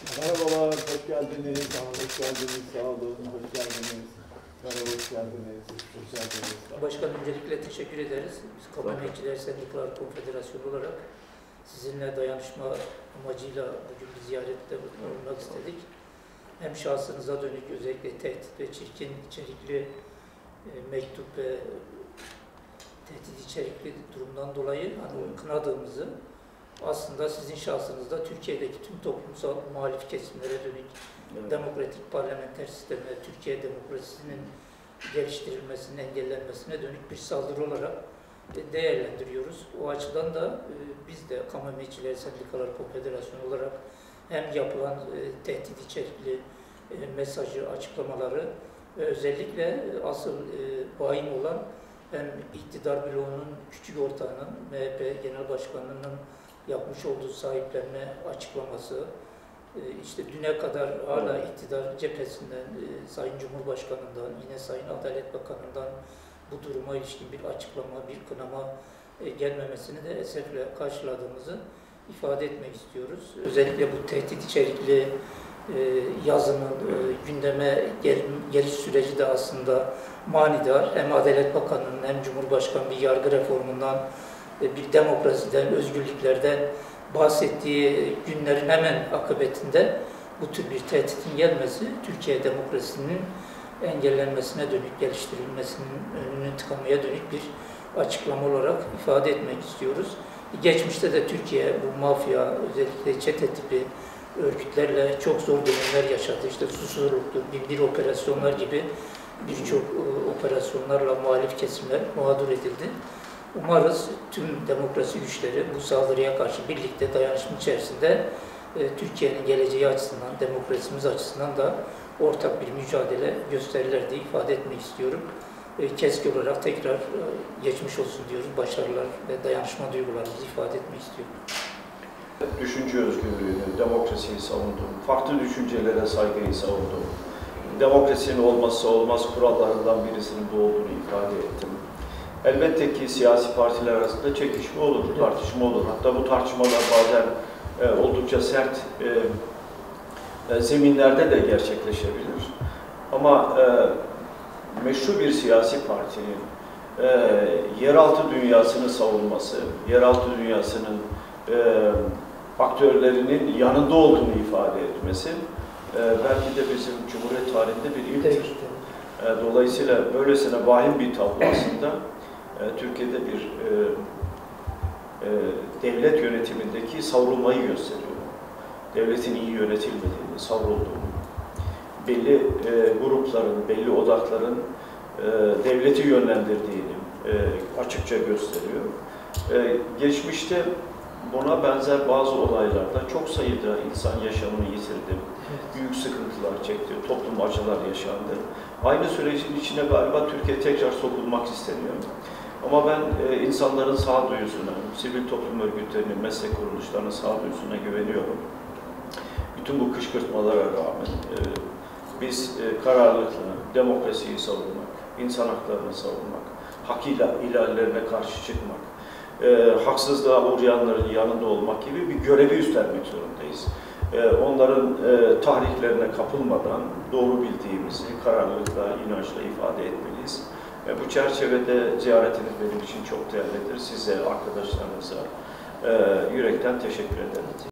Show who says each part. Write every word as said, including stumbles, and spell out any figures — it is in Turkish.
Speaker 1: Merhabalar, hoş geldiniz. Hoş geldiniz, sağ olun, hoş geldiniz. Merhaba, hoş geldiniz, hoş geldiniz.
Speaker 2: Başkanım, öncelikle teşekkür ederiz. Biz Kamu Emekçiler Sendikalar Konfederasyonu olarak sizinle dayanışma amacıyla bugün bir ziyarette bulunmak istedik. Hem şahsınıza dönük özellikle tehdit ve çirkin içerikli e, mektup ve tehdit içerikli durumdan dolayı hani kınadığımızı, aslında sizin şahsınızda Türkiye'deki tüm toplumsal muhalif kesimlere dönük evet. demokratik parlamenter sisteme, Türkiye demokrasisinin geliştirilmesinin engellenmesine dönük bir saldırı olarak değerlendiriyoruz. O açıdan da e, biz de Kamu Emekçileri Sendikalar Konfederasyonu olarak hem yapılan e, tehdit içerikli e, mesajı, açıklamaları ve özellikle e, asıl e, vahim olan hem iktidar bloğunun küçük ortağının M H P Genel Başkanı'nın yapmış olduğu sahiplenme açıklaması, işte düne kadar hala iktidar cephesinden, Sayın Cumhurbaşkanı'ndan, yine Sayın Adalet Bakanı'ndan bu duruma ilişkin bir açıklama, bir kınama gelmemesini de esefle karşıladığımızı ifade etmek istiyoruz. Özellikle bu tehdit içerikli yazının gündeme geliş süreci de aslında manidar. Hem Adalet Bakanı'nın hem Cumhurbaşkanı bir yargı reformundan, bir demokrasiden, özgürlüklerden bahsettiği günlerin hemen akıbetinde bu tür bir tehditin gelmesi, Türkiye demokrasisinin engellenmesine dönük, geliştirilmesinin önünü tıkamaya dönük bir açıklama olarak ifade etmek istiyoruz. Geçmişte de Türkiye bu mafya, özellikle çete tipi örgütlerle çok zor dönemler yaşadı. İşte Susurluk'tur, bir, bir operasyonlar gibi birçok operasyonlarla muhalif kesimler mağdur edildi. Umarız tüm demokrasi güçleri bu saldırıya karşı birlikte dayanışma içerisinde e, Türkiye'nin geleceği açısından, demokrasimiz açısından da ortak bir mücadele gösterirler diye ifade etmek istiyorum. E, keski olarak tekrar e, geçmiş olsun diyoruz. Başarılar ve dayanışma duygularımızı ifade etmek istiyorum.
Speaker 3: Düşünce özgürlüğünü, demokrasiyi savundum, farklı düşüncelere saygıyı savundum. Demokrasinin olmazsa olmaz kurallarından birisinin bu olduğunu ifade ettim. Elbette ki siyasi partiler arasında çekişme olur, tartışma olur. Hatta bu tartışmalar bazen e, oldukça sert e, e, zeminlerde de gerçekleşebilir. Ama e, meşru bir siyasi partinin e, yeraltı dünyasını savunması, yeraltı dünyasının e, aktörlerinin yanında olduğunu ifade etmesi e, belki de bizim Cumhuriyet tarihinde bir ilktir. E, dolayısıyla böylesine vahim bir tablo aslında Türkiye'de bir e, e, devlet yönetimindeki savrulmayı gösteriyor. Devletin iyi yönetilmediğini, savrulduğunu, belli e, grupların, belli odakların e, devleti yönlendirdiğini e, açıkça gösteriyor. E, geçmişte buna benzer bazı olaylarda çok sayıda insan yaşamını yitirdi, büyük sıkıntılar çekti, toplum acılar yaşandı. Aynı sürecin içine galiba Türkiye tekrar sokulmak isteniyor. Ama ben e, insanların sağduyusuna, sivil toplum örgütlerinin, meslek kuruluşlarının sağduyusuna güveniyorum. Bütün bu kışkırtmalara rağmen e, biz e, kararlılıkla demokrasiyi savunmak, insan haklarını savunmak, hak ihlallerine karşı çıkmak, e, haksızlığa uğrayanların yanında olmak gibi bir görevi üstlenmek zorundayız. E, onların e, tahriklerine kapılmadan doğru bildiğimizi kararlılıkla, inançla ifade etmeliyiz. Ve bu çerçevede ziyaretiniz benim için çok değerlidir. Size, arkadaşlarınıza e, yürekten teşekkür ederim.